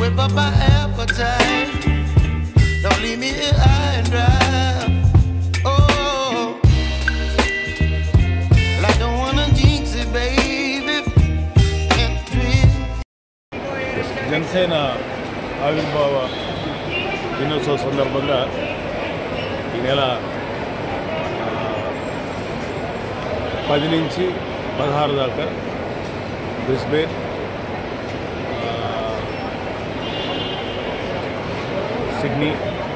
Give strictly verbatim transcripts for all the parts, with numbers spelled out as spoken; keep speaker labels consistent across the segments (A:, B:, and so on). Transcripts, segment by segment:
A: whip up my appetite. Don't leave me here high and dry. Oh, well, I don't wanna jinx it, baby. Can't twist.
B: Janasena ఆవిర్భావ దినోత్సవ సందర్భంగా ఈ నెల పది నుంచి పదహారు దాకా బ్రిస్బేన్, సిడ్నీ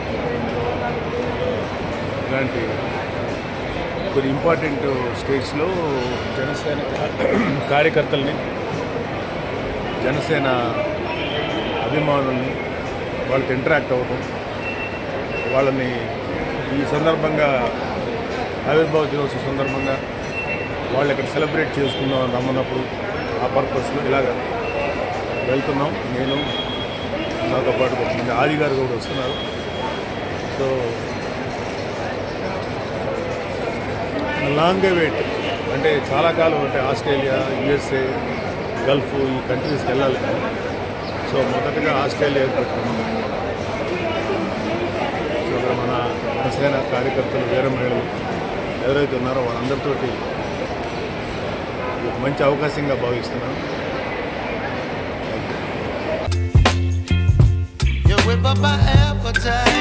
B: ఇలాంటి కొన్ని ఇంపార్టెంట్ స్టేట్స్లో జనసేన కార్యకర్తల్ని, జనసేన అభిమానుల్ని వాళ్ళతో ఇంటరాక్ట్ అవ్వడం, వాళ్ళని ఈ సందర్భంగా ఆవిర్భావ దినోత్సవ సందర్భంగా వాళ్ళు ఇక్కడ సెలబ్రేట్ చేసుకుందాం రమ్మన్నప్పుడు ఆ పర్పస్లో ఇలాగ వెళ్తున్నాం. నేను నాతో పాటు కొంతమంది ఆది గారు కూడా వస్తున్నారు. సో లాంగ్ వెయిట్ అంటే చాలా కాలం అంటే ఆస్ట్రేలియా, యుఎస్ఏ, గల్ఫ్ ఈ కంట్రీస్కి వెళ్ళాలి. సో మొదటగా ఆస్ట్రేలియా పెట్టుకున్నాం. సో ఇక్కడ మన జనసేన కార్యకర్తలు, వీరమహిళలు ఎవరైతే ఉన్నారో వాళ్ళందరితోటి మంచి అవకాశంగా భావిస్తున్నాను.
A: You whip up my appetite.